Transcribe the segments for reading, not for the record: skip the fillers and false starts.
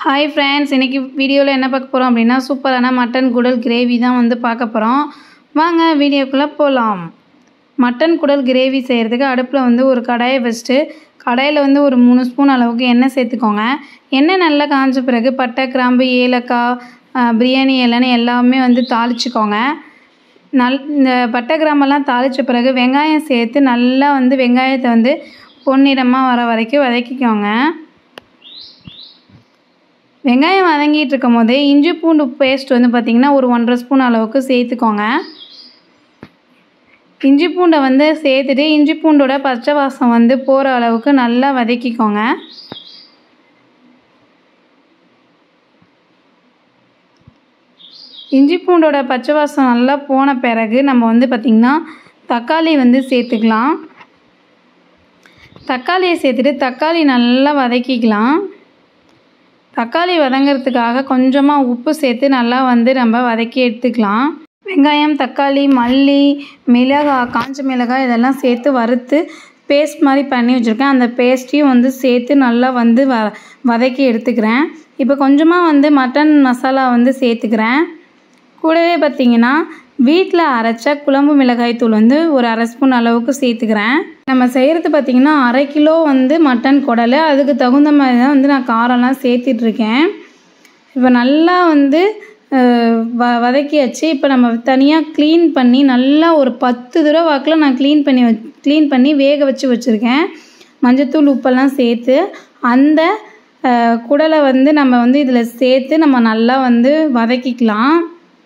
Hi friends, இன்றைக்கி வீடியோவில் என்ன பார்க்க போகிறோம் அப்படின்னா சூப்பரான மட்டன் குடல் கிரேவி தான் வந்து பார்க்க போகிறோம். வாங்க வீடியோக்குள்ளே போகலாம். மட்டன் குடல் கிரேவி செய்கிறதுக்கு அடுப்பில் வந்து ஒரு கடாயை வச்சுட்டு கடாயில் வந்து ஒரு 3 ஸ்பூன் அளவுக்கு எண்ணெய் சேர்த்துக்கோங்க. எண்ணெய் நல்லா காஞ்ச பிறகு பட்டை, கிராம்பு, ஏலக்காய், பிரியாணி இலைன்னு எல்லாமே வந்து தாளிச்சிக்கோங்க. இந்த பட்டை கிராம்பெல்லாம் தாளித்த பிறகு வெங்காயம் சேர்த்து நல்லா வந்து வெங்காயத்தை வந்து பொன்னிறமாக வர வரைக்கும் வதக்கிக்கோங்க. வெங்காயம் வதங்கிட்டு இருக்கும் போதே இஞ்சி பூண்டு பேஸ்ட் வந்து பார்த்திங்கன்னா ஒரு 1.5 ஸ்பூன் அளவுக்கு சேர்த்துக்கோங்க. இஞ்சி பூண்டை வந்து சேர்த்துட்டு இஞ்சி பூண்டோட பச்சை வாசம் வந்து போகிற அளவுக்கு நல்லா வதக்கிக்கோங்க. இஞ்சி பூண்டோட பச்சை வாசம் நல்லா போன பிறகு நம்ம வந்து பார்த்திங்கன்னா தக்காளி வந்து சேர்த்துக்கலாம். தக்காளியை சேர்த்துட்டு தக்காளி நல்லா வதக்கிக்கலாம். தக்காளி வதங்கிறதுக்காக கொஞ்சமாக உப்பு சேர்த்து நல்லா வந்து நம்ம வதக்கி எடுத்துக்கலாம். வெங்காயம், தக்காளி, மல்லி, மிளகாய், காஞ்ச மிளகாய் இதெல்லாம் சேர்த்து வறுத்து பேஸ்ட் மாதிரி பண்ணி வச்சுருக்கேன். அந்த பேஸ்ட்டையும் வந்து சேர்த்து நல்லா வந்து வதக்கி எடுத்துக்கிறேன். இப்போ கொஞ்சமாக வந்து மட்டன் மசாலா வந்து சேர்த்துக்கிறேன். கூடவே பார்த்திங்கன்னா வீட்டில் அரைச்ச குழம்பு மிளகாய் தூள் வந்து ஒரு 1/2 ஸ்பூன் அளவுக்கு சேர்த்துக்கிறேன். நம்ம செய்கிறது பார்த்திங்கன்னா 1/2 கிலோ வந்து மட்டன் குடல், அதுக்கு தகுந்த மாதிரி தான் வந்து நான் காரம்லாம் சேர்த்திட்ருக்கேன். இப்போ நல்லா வந்து வதக்கியாச்சு. இப்போ நம்ம தனியாக க்ளீன் பண்ணி நல்லா ஒரு 10 தடவை வாக்கில் நான் க்ளீன் பண்ணி வேக வச்சு வச்சுருக்கேன். மஞ்சத்தூள், உப்பெல்லாம் சேர்த்து அந்த குடலை வந்து நம்ம வந்து இதில் சேர்த்து நம்ம நல்லா வந்து வதக்கிக்கலாம்.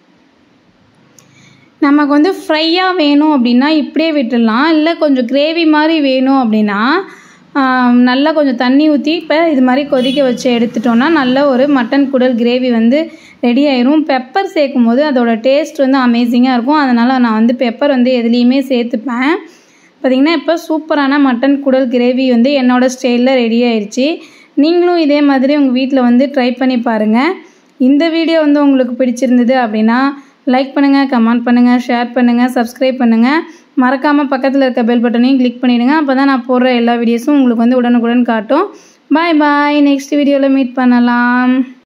நமக்கு வந்து ஃப்ரையாக வேணும் அப்படின்னா இப்படியே விட்டுடலாம். இல்லை கொஞ்சம் கிரேவி மாதிரி வேணும் அப்படின்னா நல்லா கொஞ்சம் தண்ணி ஊற்றி இப்போ இது மாதிரி கொதிக்க வச்சு எடுத்துட்டோன்னா நல்ல ஒரு மட்டன் குடல் கிரேவி வந்து ரெடி ஆயிரும். பெப்பர் சேர்க்கும் போது அதோட டேஸ்ட் வந்து அமேசிங்காக இருக்கும். அதனால் நான் வந்து பெப்பர் வந்து எதுலேயுமே சேர்த்துப்பேன். பார்த்திங்கன்னா இப்போ சூப்பரான மட்டன் குடல் கிரேவி வந்து என்னோடய ஸ்டைலில் ரெடி ஆயிடுச்சு. நீங்களும் இதே மாதிரி உங்கள் வீட்டில் வந்து ட்ரை பண்ணி பாருங்கள். இந்த வீடியோ வந்து உங்களுக்கு பிடிச்சிருந்தது அப்படின்னா லைக் பண்ணுங்கள், கமெண்ட் பண்ணுங்கள், ஷேர் பண்ணுங்கள், சப்ஸ்கிரைப் பண்ணுங்கள். மறக்காமல் பக்கத்தில் இருக்க பெல் பட்டனையும் கிளிக் பண்ணிவிடுங்க. அப்போ தான் நான் போடுற எல்லா வீடியோஸும் உங்களுக்கு வந்து உடனுக்குடன் காட்டும். பாய் பாய். நெக்ஸ்ட் வீடியோவில் மீட் பண்ணலாம்.